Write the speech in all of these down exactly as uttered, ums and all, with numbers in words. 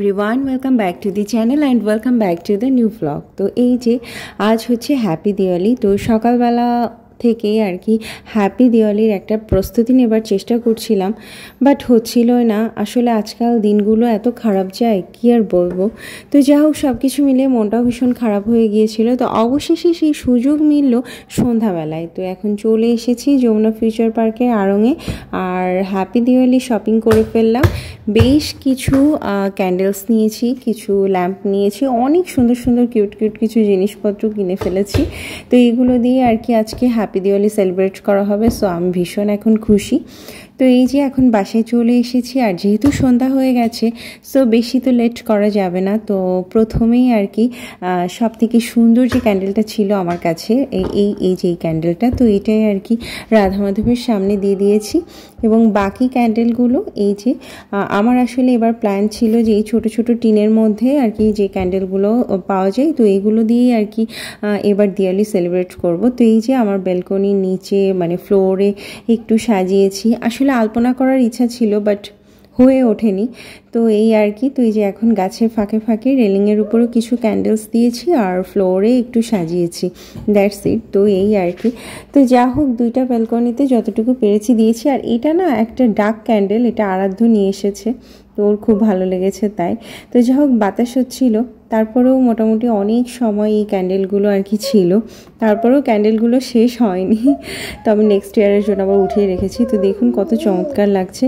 Everyone welcome back to the channel and welcome back to the new vlog. तो ये जे आज होच्छे happy Diwali. तो सकाल बेला থেকে আর কি হ্যাপি দিওয়ালির একটা প্রস্তুতি নেবার চেষ্টা করছিলাম, বাট হচ্ছিল না। আসলে আজকাল দিনগুলো এত খারাপ যায় কি আর বলবো। তো যা হোক সব কিছু মিলিয়ে মনটাও ভীষণ খারাপ হয়ে গিয়েছিল। তো অবশেষে সেই সুযোগ মিলল সন্ধ্যাবেলায়। তো এখন চলে এসেছি যমুনা ফিউচার পার্কের আড়ঙে, আর হ্যাপি দিওয়ালি শপিং করে ফেললাম। বেশ কিছু ক্যান্ডেলস নিয়েছি, কিছু ল্যাম্প নিয়েছি, অনেক সুন্দর সুন্দর কিউট কিউট কিছু জিনিসপত্র কিনে ফেলেছি। তো এইগুলো দিয়ে আর কি আজকে হ্যাপি দিওয়ালি সেলিব্রেট করা হবে। সো আমি ভীষণ এখন খুশি। তো এই যে এখন বাসায় চলে এসেছি, আর যেহেতু সন্ধ্যা হয়ে গেছে সো বেশি তো লেট করা যাবে না। তো প্রথমেই আর কি সব থেকে সুন্দর যে ক্যান্ডেলটা ছিল আমার কাছে এই এই এই যে এই ক্যান্ডেলটা, তো এটাই আর কি রাধা মাধবের সামনে দিয়ে দিয়েছি। এবং বাকি ক্যান্ডেলগুলো এই যে আমার আসলে এবার প্ল্যান ছিল যে এই ছোটো ছোটো টিনের মধ্যে আর কি যে ক্যান্ডেলগুলো পাওয়া যায়, তো এইগুলো দিয়েই আর কি এবার দিওয়ালি সেলিব্রেট করব। তো এই যে আমার ব্যালকনির নিচে মানে ফ্লোরে একটু সাজিয়েছি। আসলে আলপনা করার ইচ্ছা ছিল বাট হয়ে ওঠেনি। তো এই আর কি। তো এই যে এখন গাছের ফাঁকে ফাঁকে রেলিংয়ের উপরেও কিছু ক্যান্ডেলস দিয়েছি আর ফ্লোরে একটু সাজিয়েছি, দ্যাটস ইট। তো এই আর কি। তো যা হোক দুইটা ব্যালকনিতে যতটুকু পেরেছি দিয়েছি। আর এটা না একটা ডার্ক ক্যান্ডেল, এটা আরাধ্য নিয়ে এসেছে, তো ওর খুব ভালো লেগেছে তাই। তো যা হোক বাতাস হচ্ছিল, তারপরেও মোটামুটি অনেক সময় এই ক্যান্ডেলগুলো আর কি ছিল, তারপরেও ক্যান্ডেলগুলো শেষ হয়নি। তো আমি নেক্সট ইয়ারের জন্য আবার উঠিয়ে রেখেছি। তো দেখুন কত চমৎকার লাগছে।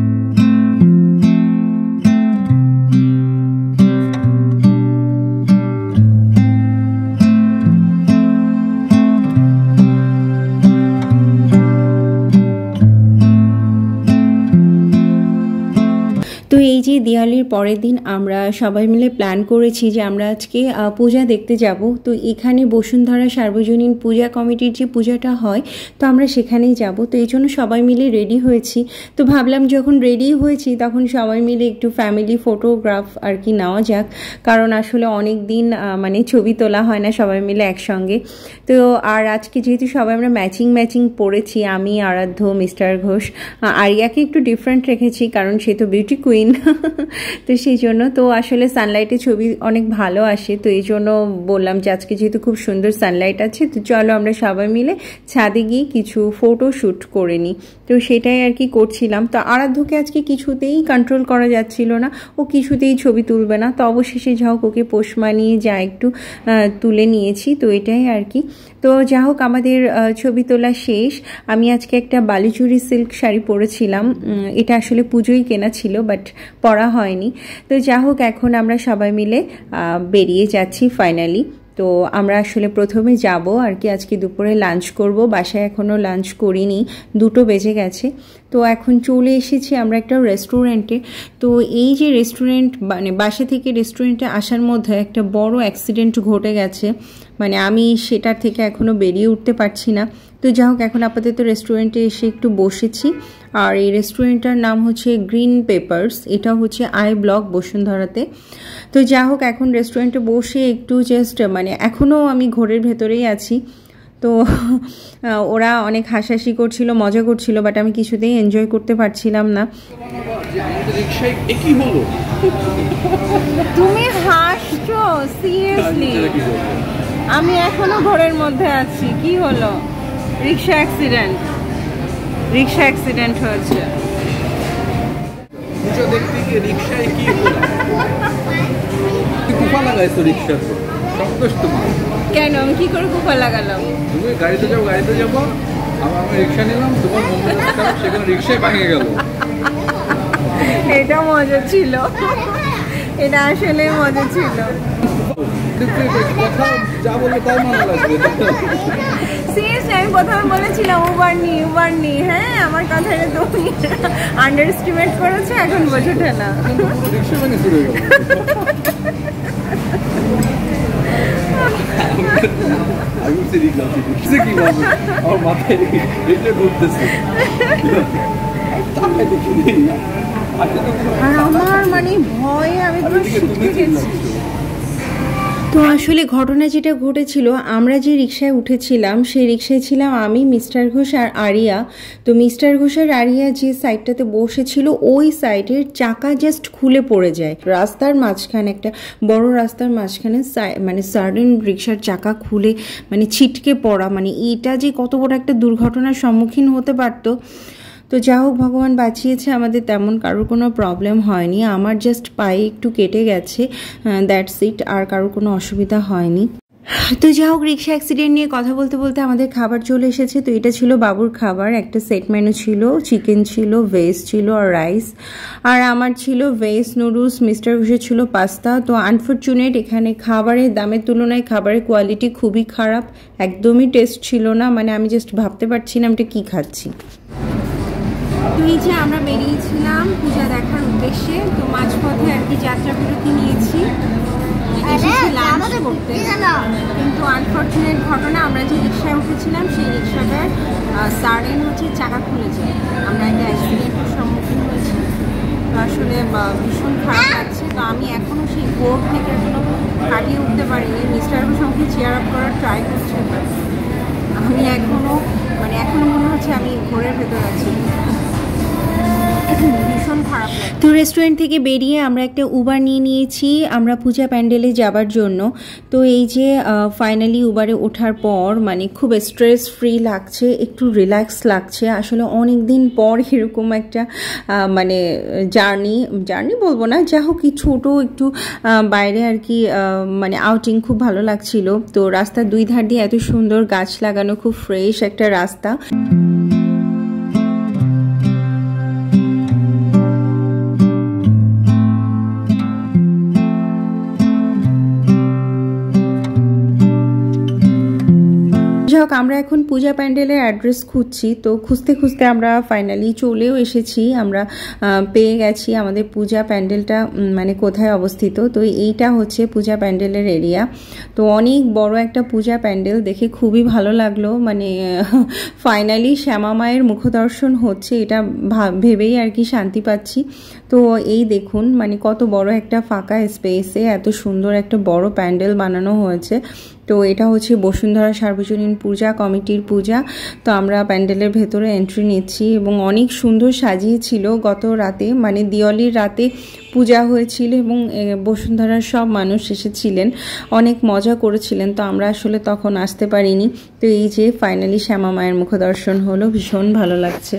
তো এই যে দিওয়ালির পরের দিন আমরা সবাই মিলে প্ল্যান করেছি যে আমরা আজকে পূজা দেখতে যাব। তো এখানে বসুন্ধরা সার্বজনীন পূজা কমিটির যে পূজাটা হয়, তো আমরা সেখানেই যাব। তো এই জন্য সবাই মিলে রেডি হয়েছি। তো ভাবলাম যখন রেডি হয়েছি তখন সবাই মিলে একটু ফ্যামিলি ফটোগ্রাফ আর কি নেওয়া যাক, কারণ আসলে অনেক দিন মানে ছবি তোলা হয় না সবাই মিলে একসঙ্গে। তো আর আজকে যেহেতু সবাই আমরা ম্যাচিং ম্যাচিং পরেছি, আমি আরাধ্য, মিস্টার ঘোষ, আরিয়াকে একটু ডিফারেন্ট রেখেছি কারণ সে তো বিউটি কুইন। তো সেই জন্য তো আসলে সানলাইটে ছবি অনেক ভালো আসে। তো এই জন্য বললাম যে আজকে যেহেতু খুব সুন্দর সানলাইট আছে, তো চলো আমরা সবাই মিলে ছাদে গিয়ে কিছু ফটো শ্যুট করে নিই। তো সেটাই আর কি করছিলাম। তো আরাধ্যকে আজকে কিছুতেই কন্ট্রোল করা যাচ্ছিল না, ও কিছুতেই ছবি তুলবে না। তো অবশেষে যা হোক ওকে পোষ মানিয়ে যা একটু তুলে নিয়েছি। তো এটাই আর কি। তো যা হোক আমাদের ছবি তোলা শেষ। আমি আজকে একটা বালিচুরি সিল্ক শাড়ি পরেছিলাম, এটা আসলে পুজোই কেনা ছিল বাট পরা হয়নি। তো যা হোক এখন আমরা সবাই মিলে বেরিয়ে যাচ্ছি ফাইনালি। তো আমরা আসলে প্রথমে যাব আর কি আজকে দুপুরে লাঞ্চ করব, বাসায় এখনও লাঞ্চ করিনি, দুটো বেজে গেছে। তো এখন চলে এসেছি আমরা একটা রেস্টুরেন্টে। তো এই যে রেস্টুরেন্ট মানে বাসা থেকে রেস্টুরেন্টে আসার মধ্যে একটা বড় অ্যাক্সিডেন্ট ঘটে গেছে, মানে আমি সেটার থেকে এখনও বেরিয়ে উঠতে পারছি না। তো যা হোক এখন আপাতত রেস্টুরেন্টে এসে একটু বসেছি। আর এই রেস্টুরেন্টটার নাম হচ্ছে গ্রিন পেপার্স, এটা হচ্ছে আই ব্লক বসুন্ধরাতে। তো যা হোক এখন রেস্টুরেন্টে বসে একটু জাস্ট মানে এখনও আমি ঘোরের ভেতরেই আছি। তো ওরা অনেক হাসাহাসি করছিল, মজা করছিল, বাট আমি কিছুতেই এনজয় করতে পারছিলাম না। তুমি হাসছো সিরিয়াসলি? আমি এখনো ঘোরের মধ্যে আছি। কি হলো? রিক্সা অ্যাক্সিডেন্ট, রিক্সা অ্যাক্সিডেন্ট হয়েছে। কেন আমি কি করে কুফা লাগালাম? তুমি গাড়িতে যাও, গাড়িতে যাবো, আমি রিক্সা নিলাম, তোমার সেখানে রিক্সায় ভাঙে গেল। এটা মজা ছিল, এটা আসলে মজা ছিল। যা বলবো তাই মনে লাগবে। সিরিয়াসলি আমি প্রথমে বলেছিলাম উবার নি উবার নি, হ্যাঁ আমার কথাটা তুমি আন্ডার এস্টিমেট করেছো, এখন বোঝোটা না। রিক্সা ভাঙে শুরু হয়ে গেল। আমার মাথায় ঘুরতেছে, আর আমার মানে ভয়ে আমি পুরো শিখে গেছি। তো আসলে ঘটনা যেটা ঘটেছিল, আমরা যে রিক্সায় উঠেছিলাম সেই রিক্সায় ছিলাম আমি, মিস্টার ঘোষ আর আরিয়া। তো মিস্টার ঘোষ আর আরিয়া যে সাইডটাতে বসেছিল ওই সাইডের চাকা জাস্ট খুলে পড়ে যায় রাস্তার মাঝখানে, একটা বড় রাস্তার মাঝখানে মানে সাডেন রিক্সার চাকা খুলে মানে ছিটকে পড়া, মানে এটা যে কত বড় একটা দুর্ঘটনার সম্মুখীন হতে পারতো। তো যা হোক ভগবান বাঁচিয়েছে, আমাদের তেমন কারোর কোনো প্রবলেম হয়নি। আমার জাস্ট পায়ে একটু কেটে গেছে, দ্যাটস ইট, আর কারোর কোনো অসুবিধা হয়নি। তো যা হোক রিক্সা অ্যাক্সিডেন্ট নিয়ে কথা বলতে বলতে আমাদের খাবার চলে এসেছে। তো এটা ছিল বাবুর খাবার, একটা সেট মেনু ছিল, চিকেন ছিল, ভেজ ছিল আর রাইস, আর আমার ছিল ভেজ নুডলস, মিস্টার ঘোষের ছিল পাস্তা। তো আনফর্চুনেট এখানে খাবারের দামের তুলনায় খাবারের কোয়ালিটি খুবই খারাপ, একদমই টেস্ট ছিল না, মানে আমি জাস্ট ভাবতে পারছি না আমি কি খাচ্ছি। তো এই যে আমরা বেরিয়েছিলাম পূজা দেখার উদ্দেশ্যে, তো মাঝপথে আর কি যাত্রা বিরতি নিয়েছি, এসেছি লাঞ্চ করতে। কিন্তু আনফর্চুনেট ঘটনা, আমরা যে রিক্সায় উঠেছিলাম সেই রিক্সাটার সাডেন হচ্ছে চাকা খুলে যায়, আমরা একটা অ্যাক্সিডেন্টের সম্মুখীন হয়েছি। তো আসলে ভীষণ খারাপ লাগছে। তো আমি এখনও সেই বোর্ড থেকে এখনো কাটিয়ে উঠতে পারিনি। মিস্টার ঘোষ আমাকে চেয়ার আপ করার ট্রাই করছে, আমি এখনও মানে এখনও মনে হচ্ছে আমি ঘোরের ভেতর আছি, ভীষণ খারাপ। তো রেস্টুরেন্ট থেকে বেরিয়ে আমরা একটা উবার নিয়ে নিয়েছি আমরা পূজা প্যান্ডেলে যাবার জন্য। তো এই যে ফাইনালি উবারে ওঠার পর মানে খুব স্ট্রেস ফ্রি লাগছে, একটু রিল্যাক্স লাগছে। আসলে অনেক দিন পর এরকম একটা মানে জার্নি জার্নি বলবো না, যা হোক কি ছোটো একটু বাইরে আর কি মানে আউটিং, খুব ভালো লাগছিল। তো রাস্তার দুই ধার দিয়ে এত সুন্দর গাছ লাগানো, খুব ফ্রেশ একটা রাস্তা। যাই হোক আমরা এখন পূজা প্যান্ডেলের অ্যাড্রেস খুঁজছি। তো খুঁজতে খুঁজতে আমরা ফাইনালি চলেও এসেছি, আমরা পেয়ে গেছি আমাদের পূজা প্যান্ডেলটা মানে কোথায় অবস্থিত। তো এইটা হচ্ছে পূজা প্যান্ডেলের এরিয়া। তো অনেক বড় একটা পূজা প্যান্ডেল, দেখে খুবই ভালো লাগলো, মানে ফাইনালি শ্যামা মায়ের মুখদর্শন হচ্ছে, এটা ভেবেই আর কি শান্তি পাচ্ছি। তো এই দেখুন মানে কত বড় একটা ফাঁকা স্পেসে এত সুন্দর একটা বড় প্যান্ডেল বানানো হয়েছে। তো এটা হচ্ছে বসুন্ধরা সার্বজনীন পূজা কমিটির পূজা। তো আমরা প্যান্ডেলের ভেতরে এন্ট্রি নিচ্ছি এবং অনেক সুন্দর সাজিয়েছিল গত রাতে, মানে দিওয়ালির রাতে পূজা হয়েছিল এবং বসুন্ধরার সব মানুষ এসেছিলেন, অনেক মজা করেছিলেন। তো আমরা আসলে তখন আসতে পারিনি। তো এই যে ফাইনালি শ্যামা মায়ের মুখদর্শন হলো, ভীষণ ভালো লাগছে।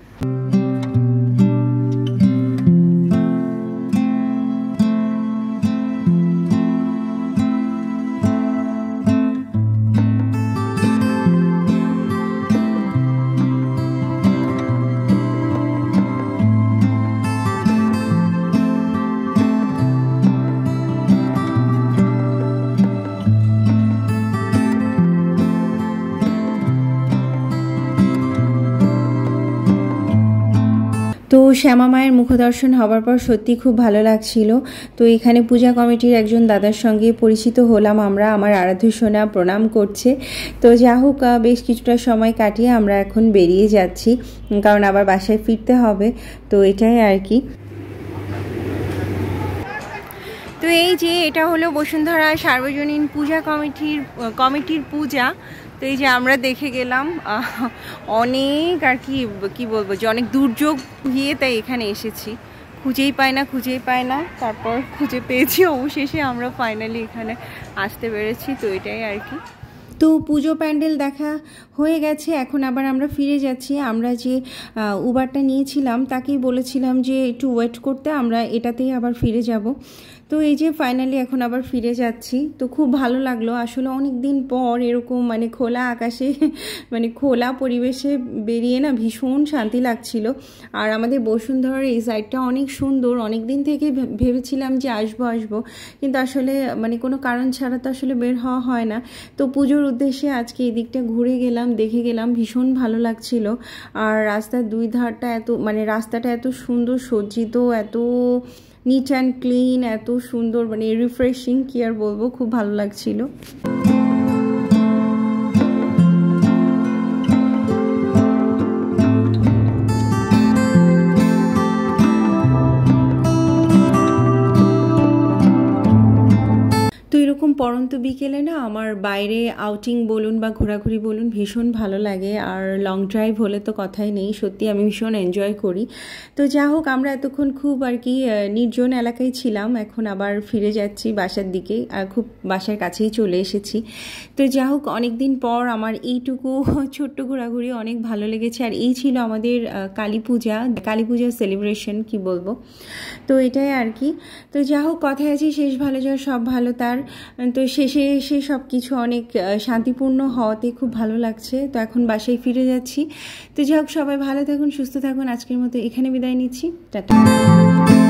তো শ্যামা মায়ের মুখদর্শন হবার পর সত্যি খুব ভালো লাগছিল। তো এখানে পূজা কমিটির একজন দাদার সঙ্গে পরিচিত হলাম আমরা, আমার আরাধ্য সোনা প্রণাম করছে। তো যা হোক বেশ কিছুটা সময় কাটিয়ে আমরা এখন বেরিয়ে যাচ্ছি, কারণ আবার বাসায় ফিরতে হবে। তো এটাই আর কি। তো এই যে এটা হলো বসুন্ধরা সার্বজনীন পূজা কমিটির কমিটির পূজা। তো এই যে আমরা দেখে গেলাম অনেক আর কি কি বলবো যে অনেক দুর্যোগ গিয়ে তাই এখানে এসেছি, খুঁজেই পাই না খুঁজেই পাই না তারপর খুঁজে পেয়েছি, অবশেষে আমরা ফাইনালি এখানে আসতে পেরেছি। তো এটাই আর কি। তো পুজো প্যান্ডেল দেখা হয়ে গেছে, এখন আবার আমরা ফিরে যাচ্ছি। আমরা যে উবারটা নিয়েছিলাম তাকেই বলেছিলাম যে একটু ওয়েট করতে, আমরা এটাতেই আবার ফিরে যাব। তো এই যে ফাইনালি এখন আবার ফিরে যাচ্ছি। তো খুব ভালো লাগলো আসলে, অনেক দিন পর এরকম মানে খোলা আকাশে মানে খোলা পরিবেশে বেরিয়ে না ভীষণ শান্তি লাগছিল। আর আমাদের বসুন্ধরার এই সাইডটা অনেক সুন্দর, অনেক দিন থেকে ভেবেছিলাম যে আসবো আসবো কিন্তু আসলে মানে কোনো কারণ ছাড়া তো আসলে বের হওয়া হয় না। তো পুজোর উদ্দেশ্যে আজকে এই দিকটা ঘুরে গেলাম, দেখে গেলাম, ভীষণ ভালো লাগছিল। আর রাস্তার দুই ধারটা এত মানে রাস্তাটা এত সুন্দর সজ্জিত, এত নিট অ্যান্ড ক্লিন, এত সুন্দর মানে রিফ্রেশিং, কি আর বলবো, খুব ভালো লাগছিল। তো এরকম পড়ন্ত বিকেলে না আমার বাইরে আউটিং বলুন বা ঘোরাঘুরি বলুন ভীষণ ভালো লাগে, আর লং ড্রাইভ হলে তো কথাই নেই, সত্যি আমি ভীষণ এনজয় করি। তো যা হোক, আমরা এতক্ষণ খুব আর কি নির্জন এলাকায় ছিলাম, এখন আবার ফিরে যাচ্ছি বাসার দিকে, খুব বাসার কাছেই চলে এসেছি। তো যা হোক, অনেক দিন পর আমার এইটুকু ছোট্ট ঘোরাঘুরি অনেক ভালো লেগেছে। আর এই ছিল আমাদের কালী পূজা কালী পূজার সেলিব্রেশন, কি বলবো। তো এটাই আর কি। তো যা হোক, কথায় আছে শেষ ভালো যার সব ভালো তার। তো শেষে এসে সব কিছু অনেক শান্তিপূর্ণ হওয়াতে খুব ভালো লাগছে। তো এখন বাসায় ফিরে যাচ্ছি। তো যা হোক, সবাই ভালো থাকুন, সুস্থ থাকুন। আজকের মতো এখানে বিদায় নিচ্ছি, টাটা।